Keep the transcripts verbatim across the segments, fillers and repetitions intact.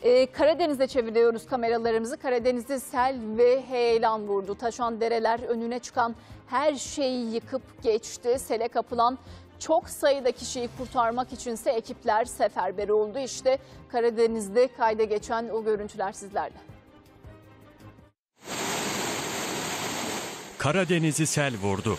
Ee, Karadeniz'e çeviriyoruz kameralarımızı. Karadeniz'de sel ve heyelan vurdu. Taşan dereler önüne çıkan her şeyi yıkıp geçti. Sele kapılan çok sayıda kişiyi kurtarmak içinse ekipler seferber oldu. İşte Karadeniz'de kayda geçen o görüntüler sizlerle. Karadeniz'i sel vurdu.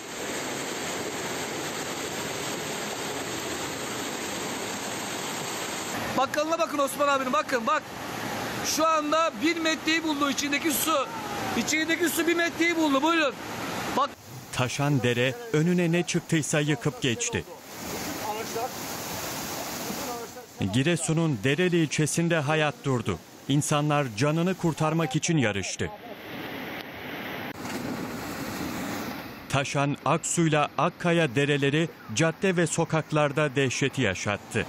Bakkalına bakın Osman abinin, bakın bak. Şu anda bir metreyi buldu içindeki su. İçindeki su bir metreyi buldu, buyurun. Bak. Taşan dere önüne ne çıktıysa yıkıp geçti. Giresun'un Dereli ilçesinde hayat durdu. İnsanlar canını kurtarmak için yarıştı. Taşan Aksu'yla Akkaya dereleri cadde ve sokaklarda dehşeti yaşattı.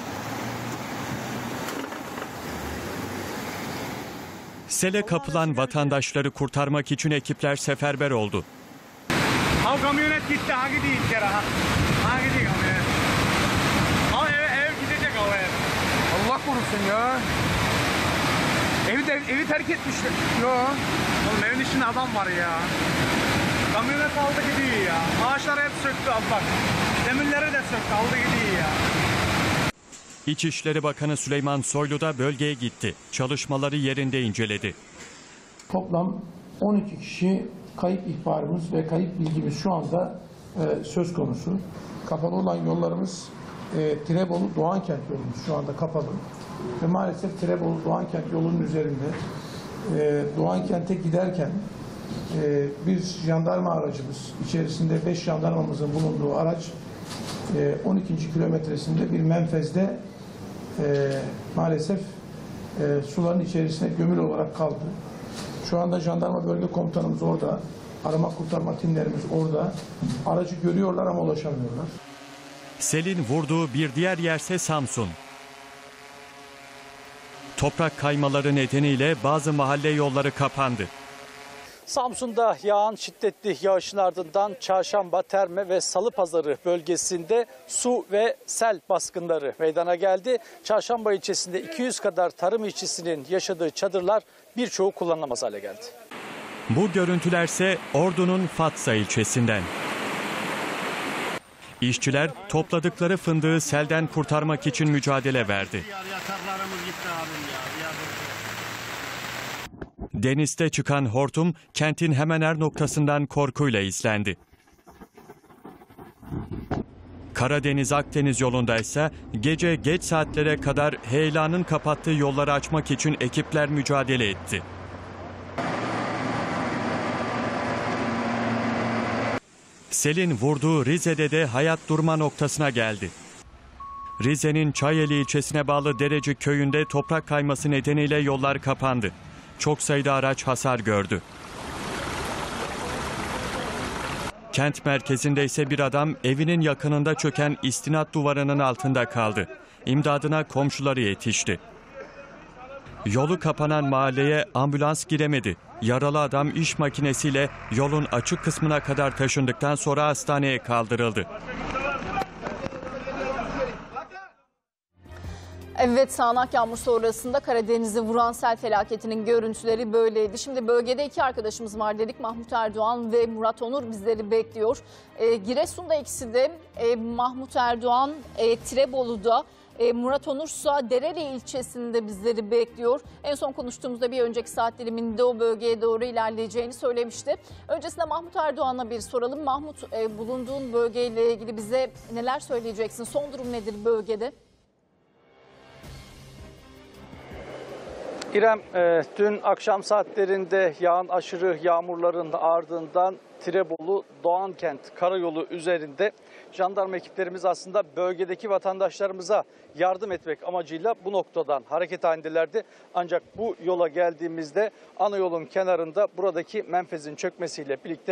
Sele kapılan vatandaşları kurtarmak için ekipler seferber oldu. Ha kamyonet gitti, ha gidiyor içeri ha. Ha gidiyor kamyonet. Ha ev, ev gidecek o ev. Allah korusun ya. Evi, de, evi terk etmişler. Yo. Oğlum evin içinde adam var ya. Kamyonet aldı gidiyor ya. Ağaçları hep söktü bak. Demirleri de söktü, aldı gidiyor ya. İçişleri Bakanı Süleyman Soylu da bölgeye gitti. Çalışmaları yerinde inceledi. Toplam on iki kişi kayıp ihbarımız ve kayıp bilgimiz şu anda e, söz konusu. Kapalı olan yollarımız e, Tirebolu Doğankent yolumuz şu anda kapalı. Ve maalesef Tirebolu Doğankent yolunun üzerinde e, Doğankent'e giderken e, bir jandarma aracımız, içerisinde beş jandarmamızın bulunduğu araç e, on ikinci kilometresinde bir menfezde e, maalesef e, suların içerisine gömülü olarak kaldı. Şu anda jandarma bölge komutanımız orada, arama kurtarma timlerimiz orada. Aracı görüyorlar ama ulaşamıyorlar. Selin vurduğu bir diğer yerse Samsun. Toprak kaymaları nedeniyle bazı mahalle yolları kapandı. Samsun'da yağan şiddetli yağışın ardından Çarşamba, Terme ve Salıpazarı bölgesinde su ve sel baskınları meydana geldi. Çarşamba ilçesinde iki yüz kadar tarım işçisinin yaşadığı çadırlar birçoğu kullanılamaz hale geldi. Bu görüntülerse Ordu'nun Fatsa ilçesinden. İşçiler topladıkları fındığı selden kurtarmak için mücadele verdi. Denizde çıkan hortum kentin hemen her noktasından korkuyla izlendi. Karadeniz-Akdeniz yolunda ise gece geç saatlere kadar heyelanın kapattığı yolları açmak için ekipler mücadele etti. Selin vurduğu Rize'de de hayat durma noktasına geldi. Rize'nin Çayeli ilçesine bağlı Derecik köyünde toprak kayması nedeniyle yollar kapandı. Çok sayıda araç hasar gördü. Kent merkezinde ise bir adam evinin yakınında çöken istinat duvarının altında kaldı. İmdadına komşuları yetişti. Yolu kapanan mahalleye ambulans giremedi. Yaralı adam iş makinesiyle yolun açık kısmına kadar taşındıktan sonra hastaneye kaldırıldı. Evet, sağanak yağmur sonrasında Karadeniz'i vuran sel felaketinin görüntüleri böyleydi. Şimdi bölgede iki arkadaşımız var dedik. Mahmut Erdoğan ve Murat Onur bizleri bekliyor. E, Giresun'da ikisi de e, Mahmut Erdoğan e, Tirebolu'da, e, Murat Onur ise Dereli ilçesinde bizleri bekliyor. En son konuştuğumuzda bir önceki saat diliminde o bölgeye doğru ilerleyeceğini söylemişti. Öncesinde Mahmut Erdoğan'a bir soralım. Mahmut, e, bulunduğun bölgeyle ilgili bize neler söyleyeceksin? Son durum nedir bölgede? İrem, e, dün akşam saatlerinde yağan aşırı yağmurların ardından Tirebolu Doğankent karayolu üzerinde jandarma ekiplerimiz aslında bölgedeki vatandaşlarımıza yardım etmek amacıyla bu noktadan hareket halindelerdi. Ancak bu yola geldiğimizde ana yolun kenarında buradaki menfezin çökmesiyle birlikte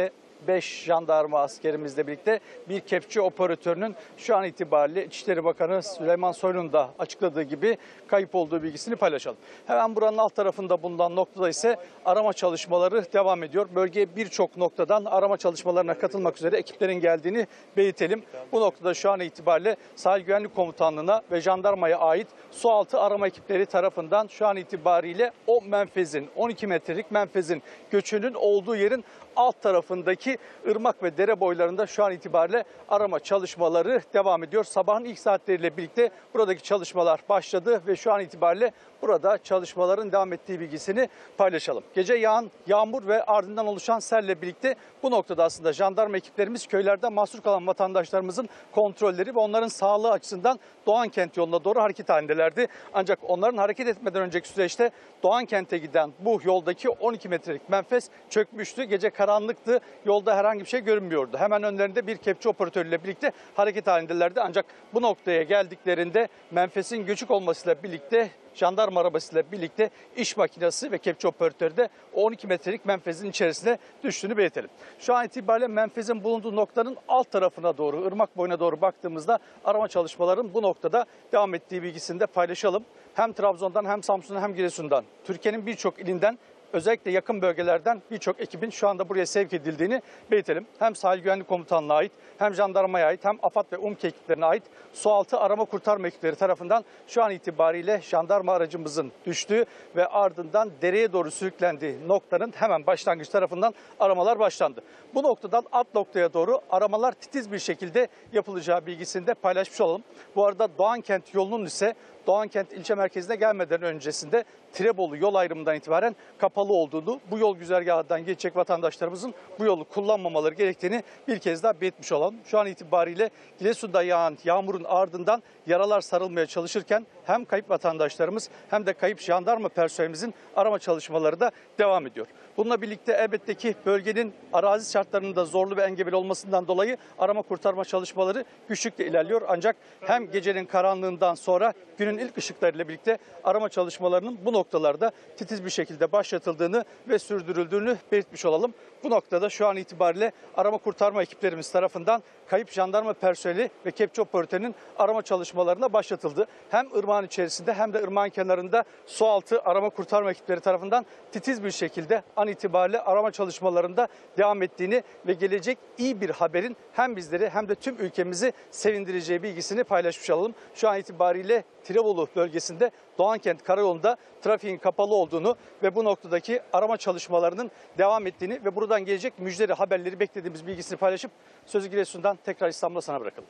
beş jandarma askerimizle birlikte bir kepçe operatörünün şu an itibariyle İçişleri Bakanı Süleyman Soylu'nun da açıkladığı gibi kayıp olduğu bilgisini paylaşalım. Hemen buranın alt tarafında bulunan noktada ise arama çalışmaları devam ediyor. Bölgeye birçok noktadan arama çalışmalarına katılmak üzere ekiplerin geldiğini belirtelim. Bu noktada şu an itibariyle Sahil Güvenlik Komutanlığı'na ve jandarmaya ait sualtı arama ekipleri tarafından şu an itibariyle o menfezin, on iki metrelik menfezin göçünün olduğu yerin alt tarafındaki ırmak ve dere boylarında şu an itibariyle arama çalışmaları devam ediyor. Sabahın ilk saatleriyle birlikte buradaki çalışmalar başladı ve şu an itibariyle burada çalışmaların devam ettiği bilgisini paylaşalım. Gece yağan yağmur ve ardından oluşan selle birlikte bu noktada aslında jandarma ekiplerimiz köylerde mahsur kalan vatandaşlarımızın kontrolleri ve onların sağlığı açısından Doğankent yoluna doğru hareket halindelerdi. Ancak onların hareket etmeden önceki süreçte Doğankent'e giden bu yoldaki on iki metrelik menfez çökmüştü. Gece karanlıktı. Yolda herhangi bir şey görünmüyordu. Hemen önlerinde bir kepçe operatörüyle birlikte hareket halindelerdi. Ancak bu noktaya geldiklerinde menfezin göçük olmasıyla birlikte jandarma arabasıyla birlikte iş makinesi ve kepçe operatörü de on iki metrelik menfezin içerisine düştüğünü belirtelim. Şu an itibariyle menfezin bulunduğu noktanın alt tarafına doğru, ırmak boyuna doğru baktığımızda arama çalışmaların bu noktada devam ettiği bilgisini de paylaşalım. Hem Trabzon'dan hem Samsun'dan hem Giresun'dan, Türkiye'nin birçok ilinden, özellikle yakın bölgelerden birçok ekibin şu anda buraya sevk edildiğini belirtelim. Hem Sahil Güvenlik Komutanlığı'na ait, hem jandarmaya ait, hem AFAD ve UMKE ekiplerine ait sualtı arama kurtarma ekipleri tarafından şu an itibariyle jandarma aracımızın düştüğü ve ardından dereye doğru sürüklendiği noktanın hemen başlangıç tarafından aramalar başlandı. Bu noktadan alt noktaya doğru aramalar titiz bir şekilde yapılacağı bilgisini de paylaşmış olalım. Bu arada Doğankent yolunun ise Doğankent ilçe merkezine gelmeden öncesinde Tirebolu yol ayrımından itibaren kapalı olduğunu, bu yol güzergahından geçecek vatandaşlarımızın bu yolu kullanmamaları gerektiğini bir kez daha belirtmiş olalım. Şu an itibariyle Giresun'da yağan yağmurun ardından yaralar sarılmaya çalışırken hem kayıp vatandaşlarımız hem de kayıp jandarma personelimizin arama çalışmaları da devam ediyor. Bununla birlikte elbette ki bölgenin arazi şartlarının da zorlu ve engebeli olmasından dolayı arama kurtarma çalışmaları güçlükle ilerliyor. Ancak hem gecenin karanlığından sonra günün ilk ışıklarıyla birlikte arama çalışmalarının bu noktalarda titiz bir şekilde başlatıldığını ve sürdürüldüğünü belirtmiş olalım. Bu noktada şu an itibariyle arama kurtarma ekiplerimiz tarafından kayıp jandarma personeli ve kepçe operatörünün arama çalışmalarına başlatıldı. Hem ırmağın içerisinde hem de ırmağın kenarında sualtı arama kurtarma ekipleri tarafından titiz bir şekilde an itibariyle arama çalışmalarında devam ettiğini ve gelecek iyi bir haberin hem bizleri hem de tüm ülkemizi sevindireceği bilgisini paylaşmış olalım. Şu an itibariyle Tirebolu bölgesinde Doğankent Karayolu'nda trafiğin kapalı olduğunu ve bu noktadaki arama çalışmalarının devam ettiğini ve buradan gelecek müjdeli haberleri beklediğimiz bilgisini paylaşıp sözü Giresun'dan tekrar İstanbul'a sana bırakalım.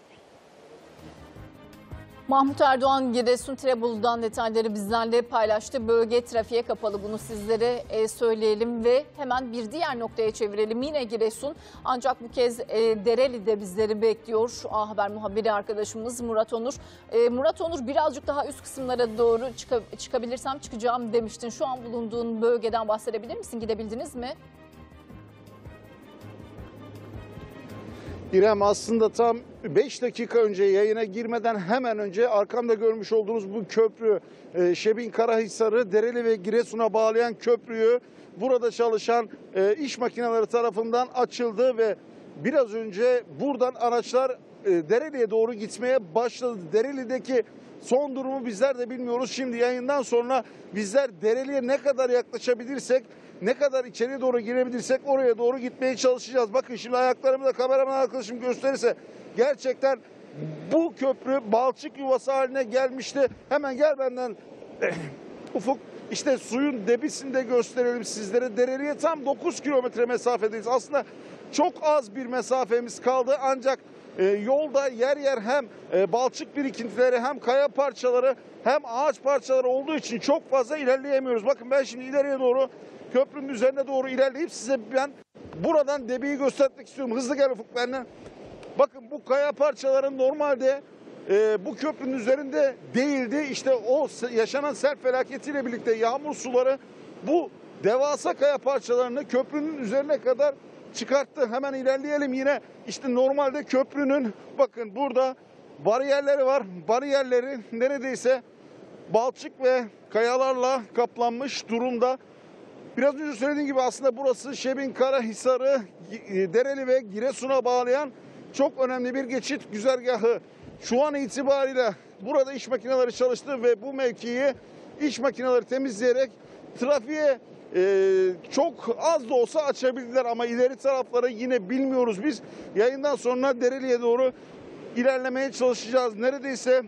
Mahmut Erdoğan Giresun Tirebolu'dan detayları bizlerle paylaştı. Bölge trafiğe kapalı, bunu sizlere söyleyelim ve hemen bir diğer noktaya çevirelim. Yine Giresun, ancak bu kez Dereli'de bizleri bekliyor. A Haber muhabiri arkadaşımız Murat Onur. Murat Onur, birazcık daha üst kısımlara doğru çıkabilirsem çıkacağım demiştin. Şu an bulunduğun bölgeden bahsedebilir misin? Gidebildiniz mi? İrem, aslında tam beş dakika önce yayına girmeden hemen önce arkamda görmüş olduğunuz bu köprü, e, Şebin Karahisar'ı Dereli ve Giresun'a bağlayan köprüyü burada çalışan e, iş makineleri tarafından açıldı ve biraz önce buradan araçlar e, Dereli'ye doğru gitmeye başladı. Dereli'deki son durumu bizler de bilmiyoruz. Şimdi yayından sonra bizler Dereli'ye ne kadar yaklaşabilirsek, ne kadar içeriye doğru girebilirsek oraya doğru gitmeye çalışacağız. Bakın şimdi ayaklarımı da kameraman arkadaşım gösterirse gerçekten bu köprü balçık yuvası haline gelmişti. Hemen gel benden Ufuk. İşte suyun debisini de gösterelim sizlere. Dereli'ye tam dokuz kilometre mesafedeyiz. Aslında çok az bir mesafemiz kaldı ancak e, yolda yer yer hem e, balçık birikintileri hem kaya parçaları hem ağaç parçaları olduğu için çok fazla ilerleyemiyoruz. Bakın ben şimdi ileriye doğru köprünün üzerine doğru ilerleyip size ben buradan debiyi göstermek istiyorum. Hızlı gel Ufuk benden. Bakın bu kaya parçaların normalde e, bu köprünün üzerinde değildi. İşte o yaşanan sel felaketiyle birlikte yağmur suları bu devasa kaya parçalarını köprünün üzerine kadar çıkarttı. Hemen ilerleyelim yine. İşte normalde köprünün bakın burada bariyerleri var. Bariyerleri neredeyse balçık ve kayalarla kaplanmış durumda. Biraz önce söylediğim gibi aslında burası Şebinkarahisar'ı Dereli ve Giresun'a bağlayan çok önemli bir geçit güzergahı. Şu an itibariyle burada iş makineleri çalıştı ve bu mevkiyi iş makineleri temizleyerek trafiğe e, çok az da olsa açabildiler. Ama ileri tarafları yine bilmiyoruz biz. Yayından sonra Dereli'ye doğru ilerlemeye çalışacağız. Neredeyse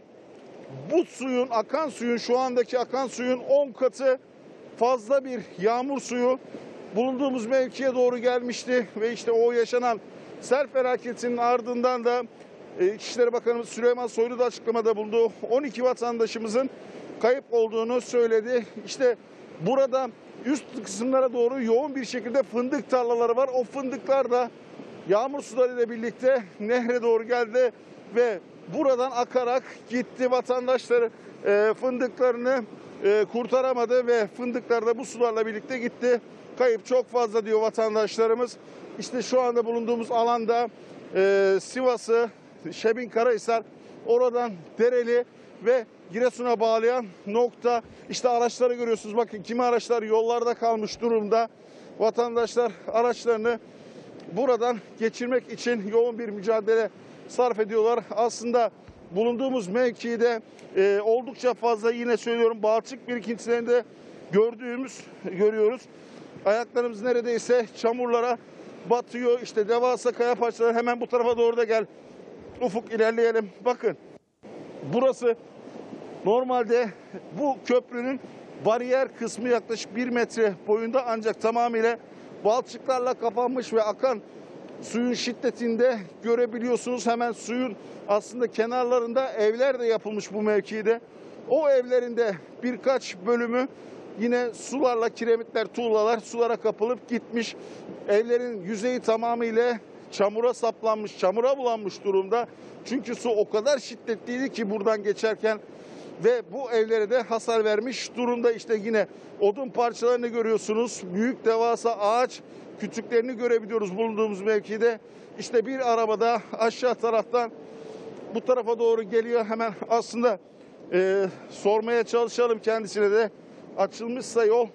bu suyun, akan suyun, şu andaki akan suyun on katı fazla bir yağmur suyu bulunduğumuz mevkiye doğru gelmişti. Ve işte o yaşanan sel felaketinin ardından da İçişleri Bakanımız Süleyman Soylu da açıklamada bulundu. on iki vatandaşımızın kayıp olduğunu söyledi. İşte burada üst kısımlara doğru yoğun bir şekilde fındık tarlaları var. O fındıklar da yağmur sularıyla birlikte nehre doğru geldi ve buradan akarak gitti. Vatandaşları e, fındıklarını e, kurtaramadı ve fındıklar da bu sularla birlikte gitti. Kayıp çok fazla diyor vatandaşlarımız. İşte şu anda bulunduğumuz alanda e, Sivas'ı, Şebinkarahisar, oradan Dereli ve Giresun'a bağlayan nokta. İşte araçları görüyorsunuz. Bakın kimi araçlar yollarda kalmış durumda. Vatandaşlar araçlarını buradan geçirmek için yoğun bir mücadele sarf ediyorlar. Aslında bulunduğumuz mevkide e, oldukça fazla, yine söylüyorum, balçık birikintilerini de gördüğümüz görüyoruz. Ayaklarımız neredeyse çamurlara batıyor. İşte devasa kaya parçaları. Hemen bu tarafa doğru da gel. Ufuk, ilerleyelim. Bakın burası normalde bu köprünün bariyer kısmı yaklaşık bir metre boyunda, ancak tamamıyla balçıklarla kapanmış ve akan suyun şiddetinde görebiliyorsunuz. Hemen suyun aslında kenarlarında evler de yapılmış bu mevkide. O evlerinde birkaç bölümü yine sularla, kiremitler, tuğlalar sulara kapılıp gitmiş. Evlerin yüzeyi tamamıyla çamura saplanmış, çamura bulanmış durumda. Çünkü su o kadar şiddetliydi ki buradan geçerken ve bu evlere de hasar vermiş durumda. İşte yine odun parçalarını görüyorsunuz. Büyük devasa ağaç kütüklerini görebiliyoruz bulunduğumuz mevkide. İşte bir arabada aşağı taraftan bu tarafa doğru geliyor. Hemen aslında e, sormaya çalışalım kendisine de. Açılmışsa yol.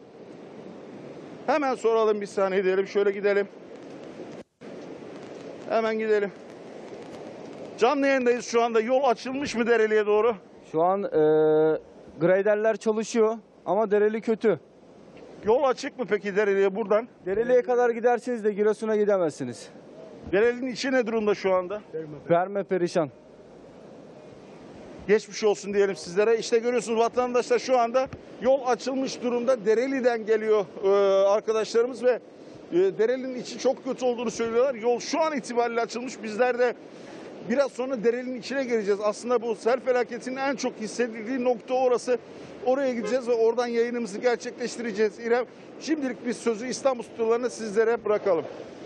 Hemen soralım, bir saniye diyelim. Şöyle gidelim. Hemen gidelim. Canlı yayındayız şu anda. Yol açılmış mı Dereli'ye doğru? Şu an e, graderler çalışıyor ama Dereli kötü. Yol açık mı peki Dereli'ye buradan? Dereli'ye kadar gidersiniz de Giresun'a gidemezsiniz. Dereli'nin içi ne durumda şu anda? Perme perişan. Geçmiş olsun diyelim sizlere. İşte görüyorsunuz vatandaşlar, şu anda yol açılmış durumda. Dereli'den geliyor e, arkadaşlarımız ve e, Dereli'nin içi çok kötü olduğunu söylüyorlar. Yol şu an itibariyle açılmış. Bizler de biraz sonra Dereli'nin içine gireceğiz. Aslında bu sel felaketinin en çok hissedildiği nokta orası. Oraya gideceğiz ve oradan yayınımızı gerçekleştireceğiz. İrem, şimdilik biz sözü İstanbul stüdyolarına sizlere bırakalım.